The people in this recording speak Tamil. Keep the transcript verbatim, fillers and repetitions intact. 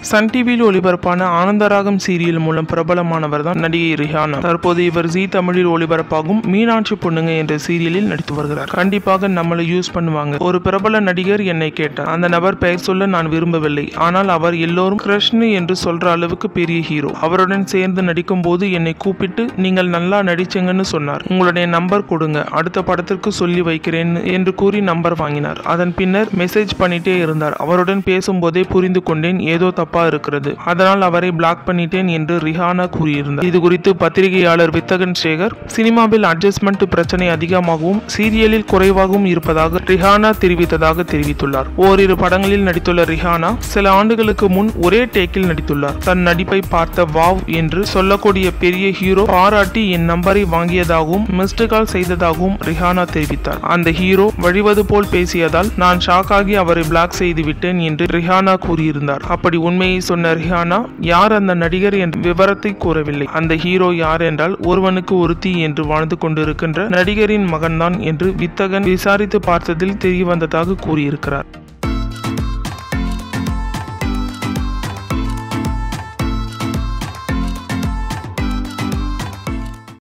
சன் டிவியில் ஒளிபரப்பான ஆனந்தராகம் சீரியல் மூலம் பிரபலமானவர் தான் நடிகை ரிஹானா. தற்போது இவர் ஜீ தமிழில் ஒளிபரப்பாகும் மீனாட்சி பொண்ணுங்க என்ற சீரியலில் நடித்து வருகிறார். கண்டிப்பாக நம்மளை யூஸ் பண்ணுவாங்க. ஒரு பிரபல நடிகர் என்னை கேட்டார். அந்த நபர் பெயர் சொல்ல நான் விரும்பவில்லை. ஆனால் அவர் எல்லோரும் கிருஷ்ணு என்று சொல்ற அளவுக்கு பெரிய ஹீரோ. அவருடன் சேர்ந்து நடிக்கும் போது என்னை கூப்பிட்டு நீங்கள் நல்லா நடிச்சீங்கன்னு சொன்னார். உங்களுடைய நம்பர் கொடுங்க, அடுத்த படத்திற்கு சொல்லி வைக்கிறேன் என்று கூறி நம்பர் வாங்கினார். அதன் பின்னர் மெசேஜ் பண்ணிட்டே இருந்தார். அவருடன் பேசும்போதே புரிந்து கொண்டேன் ஏதோ தப்பா இருக்கிறது, அதனால் அவரை பிளாக் பண்ணிட்டேன் என்று ரிஹானா கூறியிருந்தார். இது குறித்து பத்திரிகையாளர் வித்தகன் சேகர், சினிமாவில் அட்ஜஸ்ட்மெண்ட் பிரச்சனை அதிகமாகவும் சீரியலில் குறைவாகவும் இருப்பதாக ரிஹானா தெரிவித்ததாக தெரிவித்துள்ளார். ஓரிரு படங்களில் நடித்துள்ள ரிஹானா சில ஆண்டுகளுக்கு முன் ஒரே டேக்கில் நடித்துள்ளார். தன் நடிப்பை பார்த்த வாவ் என்று சொல்லக்கூடிய பெரிய ஹீரோ பாராட்டி என் நம்பரை வாங்கியதாகவும் மிஸ்டு கால் செய்ததாகவும் ரிஹானா தெரிவித்தார். அந்த ஹீரோ வழிவது போல் பேசியதால் நான் ஷாக் ஆகி அவரை பிளாக் செய்து விட்டேன் என்று ரிஹானா கூறியிருந்தார். அப்படி உண்மையை சொன்ன ரிஹானா யார் அந்த நடிகர் என்ற விவரத்தை கூறவில்லை. அந்த ஹீரோ யார் என்றால் ஒருவனுக்கு ஒருத்தி என்று வாழ்ந்து கொண்டிருக்கின்ற நடிகரின் மகன்தான் என்று வித்தகன் விசாரித்து பார்த்ததில் தெரிய வந்ததாக கூறியிருக்கிறார்.